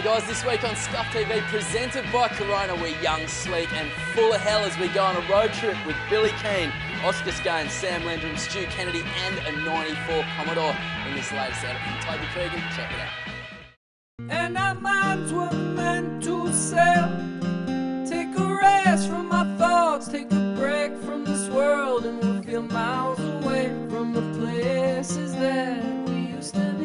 guys, this week on Scuff TV, presented by Corona, we're young, sleek and full of hell as we go on a road trip with Billy Kean, Oscar Skane, Sam Lendrum, Stu Kennedy and a 94 Commodore in this latest edit from Toby Cregan. Check it out. And our minds were meant to sail. Take a rest from my thoughts, take a break from this world, and we'll feel miles away from the places that we used to